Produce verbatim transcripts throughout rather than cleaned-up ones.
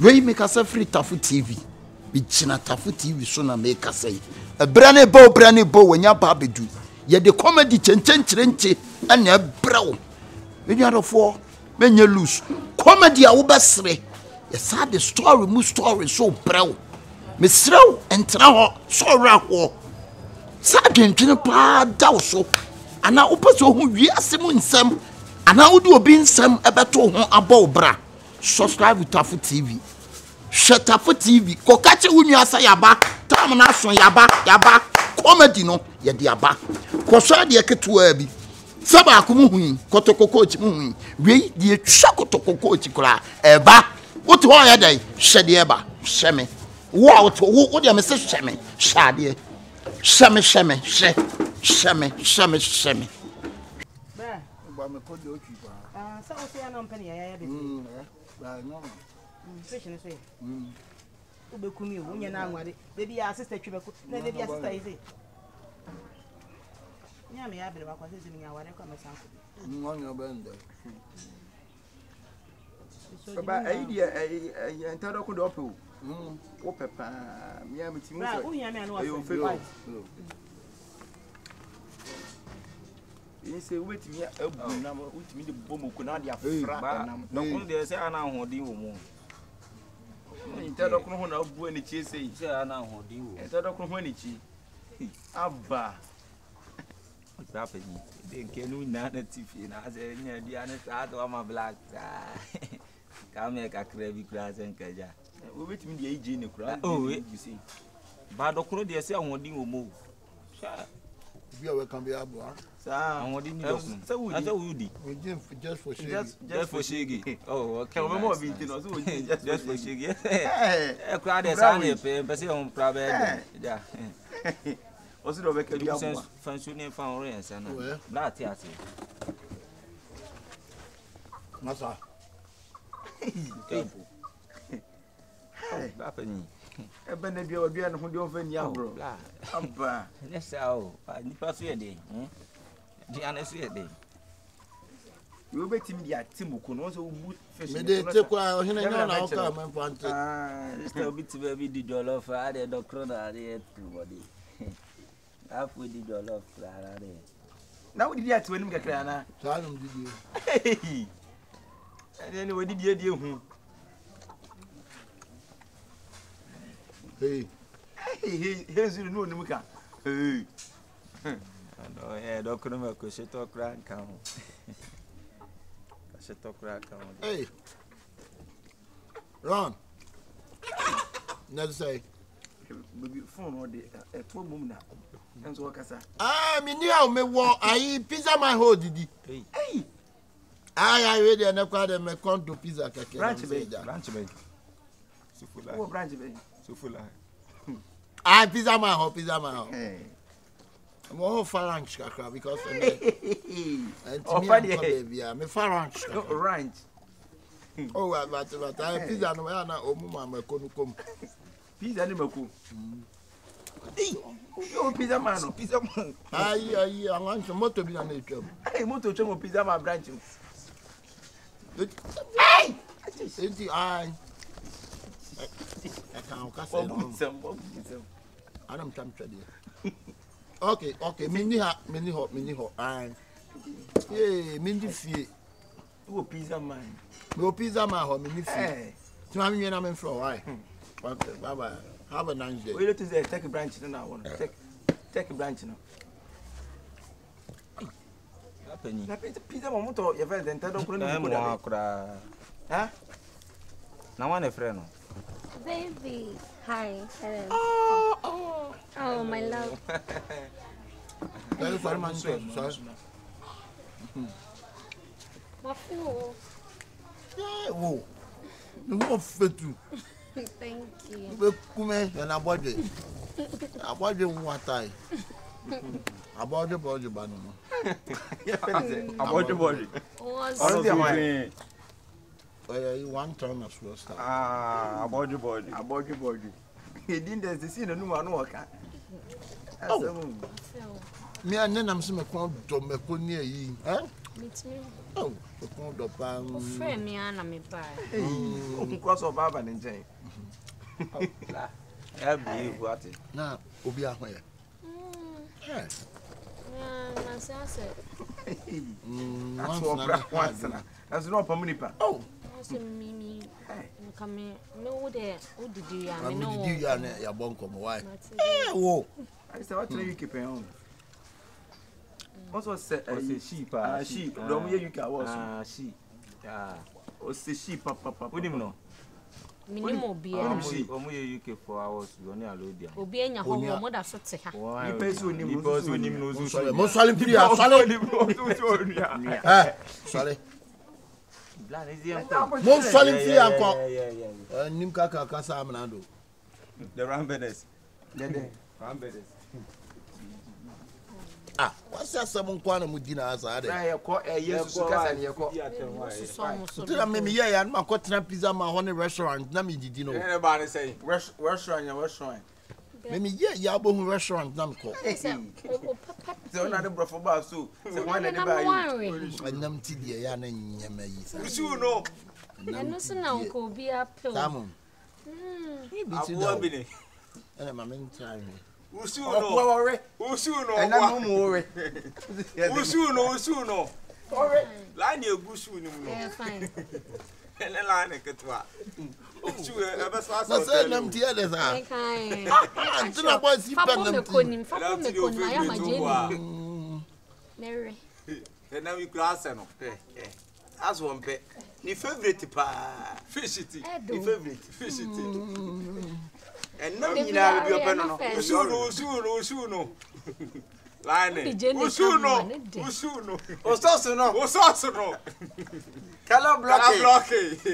we make us a free Tafu T V. Be China Tafu T V so na make us say. A brand bow, brand bow when ya baby do. Ye the comedy chen chen chenche and ya brow. When you are four, when you lose. Comedy a ubasre. Yes, I the story, mu story so brow. Miss Row and Trao so raw. Sergeant Chinapa Dawso. And now Upaso who we are Simon Sam. And now do a being some about about bra. Subscribe with Tafu T V. Shut Tafu T V. Kokache unyasa yaba. Tamana son yaba yaba. Comedy no ya diaba. Kosa de ketu abi. Saba akumuhui kotokoko chimuhui. We die chakotokoko chikura. Eba. What ho ya dai? Shede eba. Sheme. Wow, what do you say? Sheme. Shade. Sheme sheme she. Sheme sheme sheme. Me put the ah, so say an penny I be. Mm, eh. No. Mm, fish ni say. Mm. Ube kumi wo nya na anwade. Baby ya sister twi be ko. Na baby ya sister is it. Nya me ya be ba kwa say me nya ware kwa me sanko. Mm, on your bend. Baba ai dia ai entado ko do pe o. Mm. Wo pepa. Me ya me ti mo so. Wo nya me anu wa. You say wait me a na wait me the bomb ko na dia fra na no kun dey say ana hodin wo mu ita do kun ho na bu ani chi say say ana hodin wo ita do kun ho ani chi abba ba pa ni den ke nu na na tifi na say nya dia na sa to ma black ka me ka krebi kura sen ka ja wait me dey age ni kura oh you see ba do kun dey say hodin wo mu sha we are welcome be abu ah won di ni dokun say we say we di we just for shege just just for shege oh okay we mo bi ti no so we just just for shege eh kra de sa ni pe pe se on pra be ja o si do be ke bi abu functioning fan ore ensa na na ati ati masa tempo ba pa ni ebe na bia odua no ho de ofa ni abro abba nesa o ni pa so ye de hmm di anesu ye de we betim dia timuko no so bu fish me de te kwa o hina nya na o ka Nfante ah still bit baby di jollof a de Dokono na de everybody afu di jollof ara de na wo di dia tiwanim kakra na sa no di di e ni wo di dia die hu hey hey hey hey no no muka hey no eh Dokono me ko se to kra kan se to kra kan hey run never say baby phone or the e to mum na enso wakasa ah me ni a me wo ayi pizza my hold didi hey hey ay ay we dey na kwa de me kon to pizza keke branch be branch be sufula wo branch be sufula ah pizza my hold pizza my hold hey mo faranch kakra because and oh funny baby me faranch ranch oh but but I pizza no na o mu ma ko nu kom pizza ni mako eh o pizza man no pizza man ai ai awan so moto bi na na etwa ai moto cho mo pizza man branch ai enti ai I can't cast it I don't come to okay okay mini ha mini hot mini hot and eh mini fie wo pizza man wo pizza man ho mini fie so am you na me from why okay bye bye have a nice day we let to say take a branch now one take take a branch now happening na pizza mo moto ye friend enta don kro ni ko da kra ha na one friend no baby hi hello oh oh oh my love very far man so Wafu yeah wo no fetu thank you be kume na abode abode nwa tai abode body ba no abode body was eh one time as well start ah abode body abode body he didn't the see no no no waka me and then I'm some kon do me ko ni yi eh me too oh kon do pan. Friend me ana me pa. O cross of baba nchen. Eh be what? Na obi ahwe. Eh. Yeah, na say say. Mm, That's what once na. That's not for me pa. Oh. Say me me. Come me no there. Who did you ya? Me No. no. Did you ya na ya bon komo why? Eh wo. I say what you keep on. What was say say sheep ah ah sheep. Don't you can was. Ah sheep. Ah. O say sheep papa papa. What do you know? Minimum obi Ah, e. omo ye U K for hours you only allow dia. Obi enya ho wo mo da so te ha. Ni peso ni Ni peso ni no so so. Mo swale mpiri ya swale. Eh, swale. Plan is here. Mo swale mpiri ya ko. Yeah yeah yeah. Nim kaka kasa amna do. The Rambenes. Dede. Rambenes. Ah, what's that some kwana mu dina asa ade. Na ye ko eh yesu kasa ni ye ko. So mo so. Tira me me ye ya na ko tena pizza ma ho ne restaurant na me didi no. Eh ba ne say restaurant ya restaurant. Me me ye ya bo hu restaurant na me ko. Say o papa. So na de brofo ba so. Se wan Na de ba yi. yi. Nam ti die ya na nyama yi sa. Usu no. Eno so na nko obi apel. Tamam. Mm. Ni bi ti Abu da. abine. Ana ma men try me. Usu no. Ore. Usu no. E na mo mo ore. Usu no, usu no. Ore. La ni egusu ni mu no. Yeah, fine. Ele la ne ketwa. Usu e be so Na say nam ti ade sa. Kai. Ah, tuna boy si Fa pen po me nam ti. konim, fa po me konim aya ma je ni. Mary. E na mi class no. Eh eh. As one pe. Ni favorite pa. Fish it. Ni favorite. Fish it. And no ni na be open no. Usu no, usu no, usu no. Line. Usu no. Usu no. Oso no. Oso no. Color block. Color block.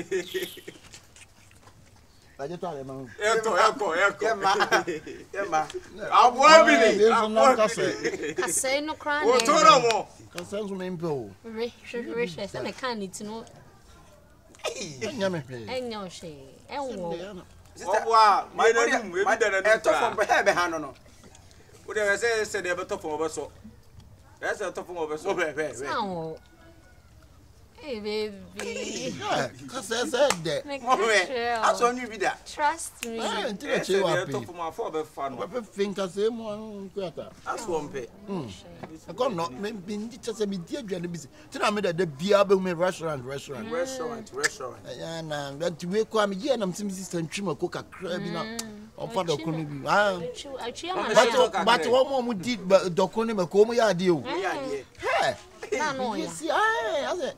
Baje to ale ma. Eto, eto, eto. Yema. Yema. Abu abini. Abu abini. Kasai no kra O to no mo. Kasa nso me mpe o. Re, re, re, se me kan it no. Anya me pe. Enya o she. Enwo. Obo a, my name we be dana no. Eto from be be ha no no. O de say say de be to from obeso. Yes, to from obeso. Be be be. Sao. Hey baby. Kasa say de. Aso nyu bi da. Trust me. Eh, ntire che wa pe. To from afọ be fa no. Wa pe finka say mo nkwata. Aso mpe. E ko no me bi ndi chese bi di aduane bi se. Tina me da da bia be me restaurant restaurant. Restaurant, restaurant. Ya na nti we ko am ye na msim sister ntwima ko kakra bi na. Ofa Dokono bi. Ah. Achi ama But but wo mo mu di Dokono me ko mo ya de o. Ya de. He. na no ya. Yes, ai, ase.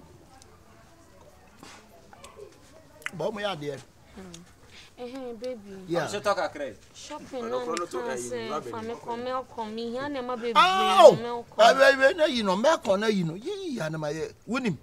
Ba mo ya de. Eh, baby. Yeah. Você toca crê. Shopping na me fa me come o come ya na ma baby. Oh. Me o Ai come. ai na you know, me ko na you know. Yi ya na ma ye. Wonim.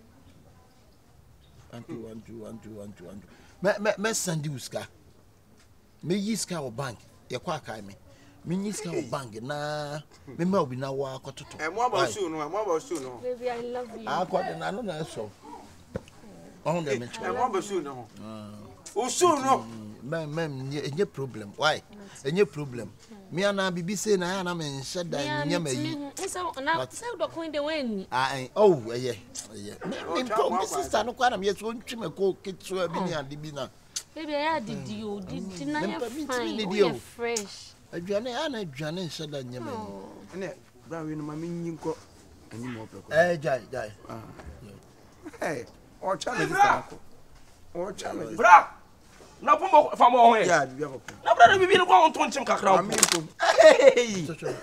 One two one two one two one two one two. Me me me send you ska. Me yi ska o bank. Ye kwa kai me. Me yi ska o bank na me ma obi na wa akototo. E mo aba shoe no, e mo aba shoe no. Baby, I love you. Akwa na no na so. On the me. E mo aba shoe no. O shoe no. Mem mem nye problem. Why? Enye problem. Me ana bibi say na na me nhye da nya mayi. So na say Dokono de wen. Ah oh eye. Eye. Me me sister no kwa na me so ntwe me ko ketso bi ni ade bi na. Baby, I did you did na ya Me fine. me Oh, fresh. Aduane ana aduane nhye da nya mayi. Ne, ba we no ma me nyi nko. Ani mo pe ko. Eh jai jai. Ah. Eh, o cha me sister ko. O cha me. Bra. Na pombo fa mo ho e. Ya, bi ko. Na bra na bibi no kwa onto nchim kakra o. Ami ko. Hey.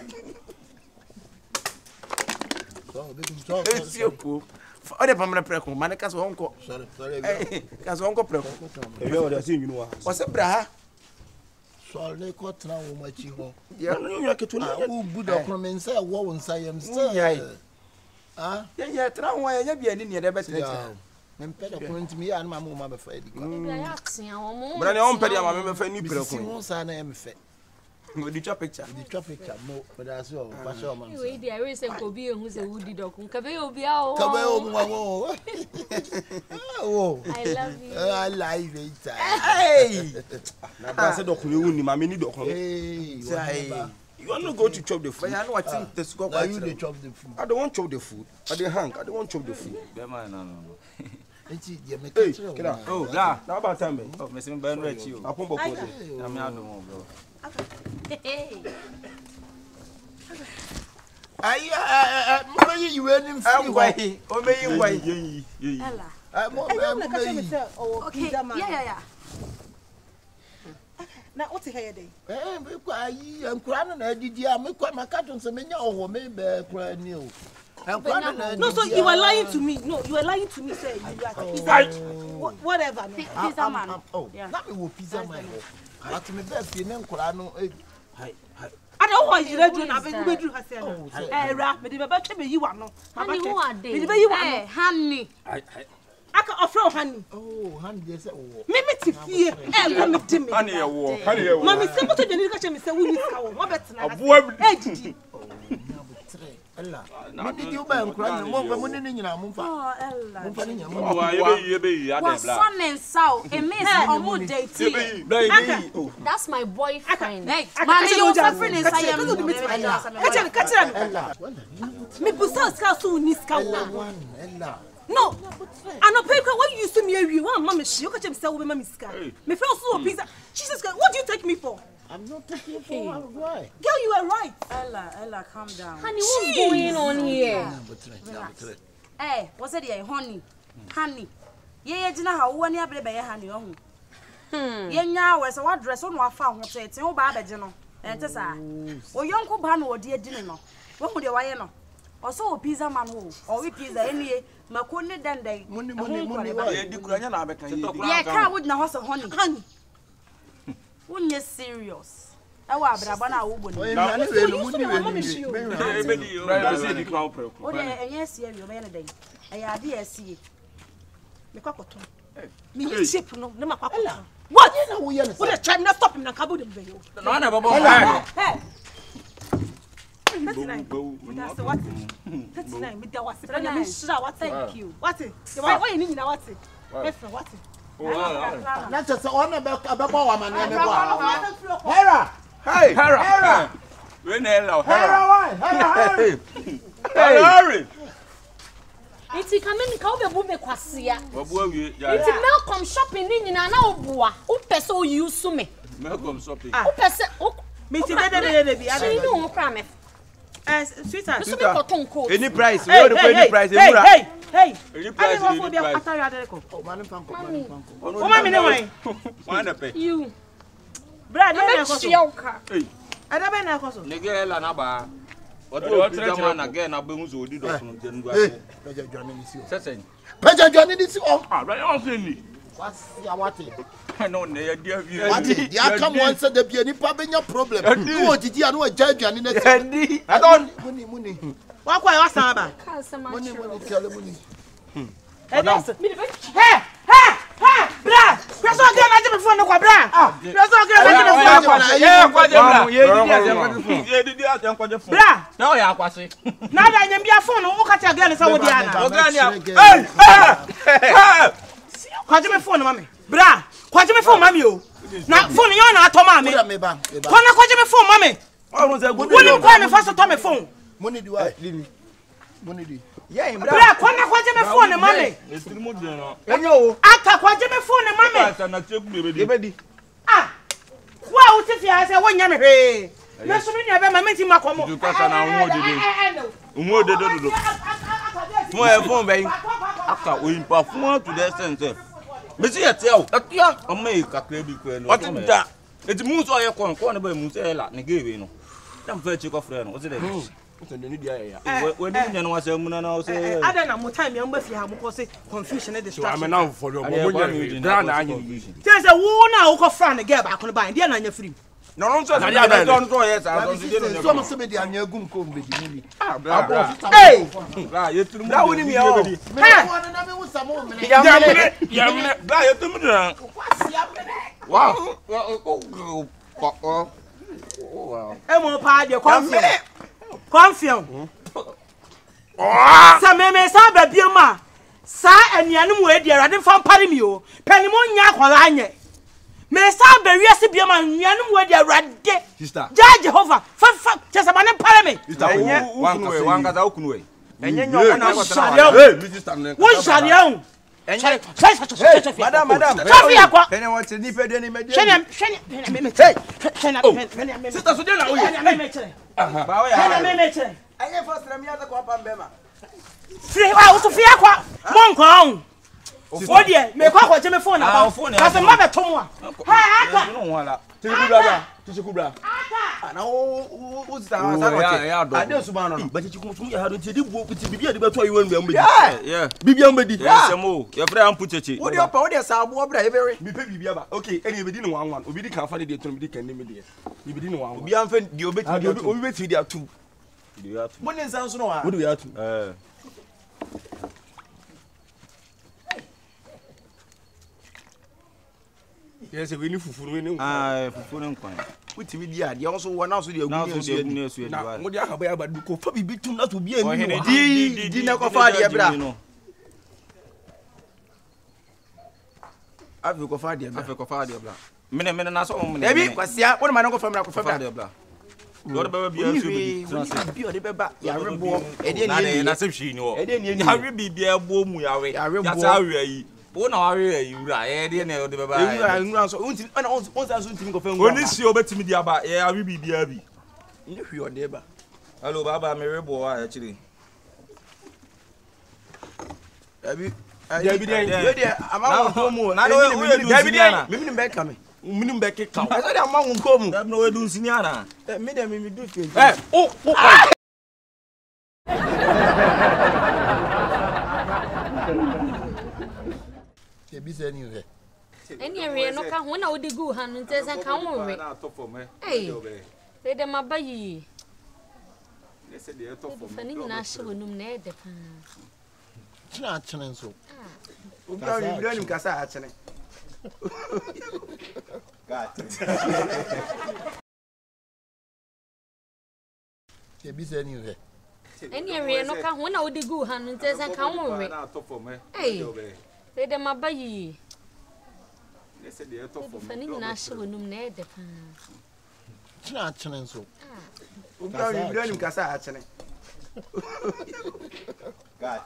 So baby so. Esi ko. O de pamra pre ko, mane ka so onko. Sorry, sorry. Eh, ka so onko pre ko. E we o da sin yunu wa. O se bra ha. Sorry ko tra wo machi ho. Ya no nya ketu Ah, na. wo bu Dokono me nsa wo wo nsa yam still. Ah, Ya ya tra ho ya nya bia ni ne de be tere. me mpe Dokono ntimi ya na ma mo ma be fa edi kwa. Baby, I ask you o. Bra ne on pedi ama me be fa ni pre Si ko. mo sa na ya me fe. We di cha picture. Di traffic mo but as yo pa show man. We dey I say ko bi ehun say Woody Dokono. Ka be obi a o. Ka be o mo wo. Oh. I love you. I like it. Hey! Na ba se Dokono ewu ni ma me ni Dokono. Hey. Say, you You are not going to chop the food. But I know what think the score. Now you dey chop the food. I don't want to chop the food. I dey hang. I don't want to chop the food. Yeah, man, no, no, no. Hey, get out. Oh, yeah. Now about time, man. Oh, Mister Ben Rich, you. I pump up. I'm out of one, bro. Hey. Ayi eh mo yi you any free. I'm way. O me yi way. Ella. Eh mo I don't mo know yi. Okay. Yeah, yeah, yeah. Now what here dey? Eh me kwa ayi enkura no na adidi a me kwa makato nse menya oho me be kura ni o. Enkura no na. No, so you were lying to me. No, you were lying to me. Say you are pizza. Whatever. No. Pizza man. Oh, na me wo pizza man. But me be fi ne enkura no eh hai hai. I don't want you to do na be be do ha say no. Eh ra, me dey be twa me yi wa no. Honey, who are they? Me dey be yi wa no. Eh, honey. Aka offer honey. Oh, honey dey say oh. Me me ti fie. Eh, go me di me. Honey, you walk. Honey, you walk. Mami say mo to dey ka che me say we ni ska wo. Mo bet na. Avoid. Eh, didi. Ella. Me didi o ba enkura ni mo fa mo ni nyina mo fa. Oh, Ella. Mo fa ni nyina mo. Wa ye be ye be ye What's son and sow? It means omo dating. That's my boyfriend. Hey, man, you boyfriend is I am. Catch him, catch him. Ella. Me busa ska so ni ska Ella wo. one. Ella. No. And no paper when you used to me you want mama she catch him say we mama ska. Me feel so pizza. Jesus God, what do you take me for? I'm not taking for why? Girl, you were right. Ella, Ella, calm down. Honey, what's going on here? Relax. Eh, what's it here? Honey. Honey. Ye ye jina ha wo ni abere be ye honey ohun. Hmm. Ye nya we so what dress on wa fa ho tete wo ba abeje no. Eh te sa. O yonko ba no odi edi ne no. Wo hu de wa ye no. Oso pizza man wo. O we pizza enie Mako ne dendai. Money money money. Ye di kura nya na abeka ye. Ye ka wo na ho so honey. Honey. Unye serious. Ewa abraba na wo boni. Oye na ni we no muni we ni. E be di o. Right, say di crown preko. O de enye sie wi o be ne dai. Eya ade esie. Me kwakoto. Me hit shape no, ne makwakoto. What? You know we are. What the try me stop him na kabo dem be yo. No na babo. Hey. thirty-nine. That's what? thirty-nine. Me da what? Me shira what? Thank you. What? Why why you need na what? Yes, what? Na just on be ababa wa man me bo. Hera. Hey, Hera. Hera. We na hello. Hera why? Hera. Hey, hurry. Iti kameni ka obe bu me kwase ya. Babu awie. Iti Malcolm shopping ni nyina na obua. Wo pese o use me. Malcolm shopping. Wo pese o me ti de de de bi. She no ho kra me. Eh, sweetheart. So me cotton coat. Any price? We order any price. Hey, hey, hey. Any price? Any price? After you are ko. Oh, man panko, man panko. O ma me ne wan. One na pay. You. Brad, na ko so. Hey. Ada be na ko so. Nige la na ba. Odo pizza man again na be hu so odi Dokono je ndu ase. Peja Johnny ni si o. Sesen. Peja Johnny ni si o. Ah, right on say What's ya wati? no na ya dia bi. Wati, ya come once the be any pa benya problem. You o didi anu o ja aduane na si. Edi. I don't Muni muni. Wa kwa wa san ba. Muni muni kale muni. Eh, that's me the Hey, hey, hey, bra. Press on girl na je me phone no kwa bra. Press on girl na je me phone kwa. Ye kwaje bra. Ye didi ase kwaje phone. Ye didi ase kwaje phone. Bra. Na o ya kwase. Na da nyam bia phone wo ka ta girl say wo dia na. O gani a. Hey! Kwaje me phone mami. Bra. Kwaje me phone mami o. Na phone yo na ato mami. Mura me ba. Kwana kwaje me phone mami. Oh, say good. Woni kwa me fa so to me phone. Muni di wa. Muni di. Yeah, Bra, kwana kwaje me phone mami. Esiri mo di no. Enyo o. Aka kwaje me phone mami. Asa na cheku be di. Ebe di. Ah. Wa o ti fi ase wo nya me hwe. Me so me nya be mami ti makomo. Du kasa na wo de de. Wo de de do. Mo e phone be. Aka o impa fun to the sense. Me see e tell. Atia o me kakra bi kwa no. Oti da. Eti mu so ye kon kon ba mu se la ne give no. Dam fa chi ko frɛ no. O se de. So the need ya. We ni nya no wa se mu na na o se. Ada na mo time ya mba fi ha mo ko se confusion and distraction. I'm now for your moment. Brand anyi. Say say wo na wo ko fra ne girl ba ko ne ba dia na nya free. No no so na dia don so yes I don see no. So mo se be di anya gum ko mbe di muni. Ah bra. Hey. Bra ye turu mu. Bra woni mi o. Ha. Wona na me wo samo me. Ya mene. Ya mene. Bra ye turu mu na. Wow. Wow. Wow. E mo pa de confusion. Confusion. Oh. Sa me me sa ba bia ma. Sa anianu mu e di arade fa pare mi o. Pani mo nya akwala anye. Me sa be wiase bia ma nnuanum we de awrade. Sister. Ja Jehovah. Fa fa chesa ma ne pare me. Sister, wan we wan kaza okunu we. Enye nyo na kwa tana. Hey, sister ne. Wo sharia o. Enye. Madam, madam. Sofia kwa. Ene want ni pe de ni me de. Shene shene me me. Hey. Shene me. Sister so de na wo ye. Me me chere. Aha. Ba wo ya. Shene me me chere. Enye first na mi ata kwa pa mbema. Free wa Sofia kwa. Monko on. O de me kwa kwa je me phone na ba. Ka ma be tom a. Ha aka. No wala. Tiku bra. Tiku bra. Aka. Na wo wo sister wa sa ko. Ade su ba no no. Ba tiku tum ya ha do ti di bu ti bibia de be to ayi wanu am be. Yeah. Bibia am be di. Yeah, semo. Ye fra am pucheche. Wo de opa wo de sa abo bra e bere. Mi pe bibia ba. Okay, eni e be di no one one. Obi di kan fa de de to mi di kan ne me de. Mi be di no one one. Obi am fa di obi ti. Obi be ti di atu. Di atu. Mo ne nsan so no wa. Wo de atu. Eh. Yes, we need fufu we need. Ah, fufu ne nkwan. Utimi di ade also wo na so de agu ne so na mo de akaba ya badu ko fa bibi tum na to bi emi no. Di di na ko fa de bra. Afi ko fa de bra. Afi ko fa de bra. Mene mene na so mo ne. Ebi kwasia, wo ma na ko fa mena ko fa bra. Lord baba bi asu bi. Bi o de beba ya rebo. E de ni na se hwi ni wo. E de ni ni. Ya rebi bi ebo mu ya we. Ya sa we yi. Wo na ware ayi wura e de na de baba e wura wura so unti na on on sa so unti ko fe ngwa oni si obetimi di aba e awi bibia bi ni hwi o de ba hello baba me rebo wa ya chire abi abi de we de ama wo mu na no we de abi de me mi be ka me mi ni be ke ka e so de ama wo ko mu da no we du nsini ana eh me de me mi du twenty eh o o Bisa ni we. Eni we no ka ho na odi gu ha no ntesa ka ho we. Na to for me. Eh. Se de mabayi. Ne se de to for me. Fani na hye wonum na e de pa. Tena chene nso. Obi a ni bra ni kasa a chene. Gat. Ke bisa ni we. Eni we no ka ho na odi gu ha no ntesa ka ho we. Na to for me. Eh. Se de mabayi. Ne se de to for me. Fani na hye wonum na e de pa. Tena chene nso. Obi a ni bra ni kasa a chene. Gat.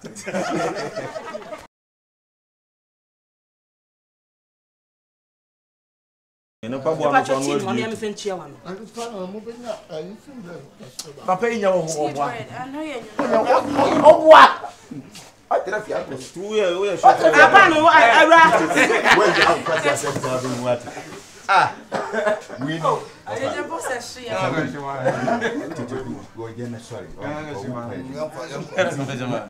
Eno pa bo anu so anu adi. Me fe nchia wa no. Papa nya wo ho bo. Ano ye Obwa. I tell you, I'm two years. We are short. Apa no awra. When you have pressure set to have what? Ah. We know. I just boss a share. Go again, sorry.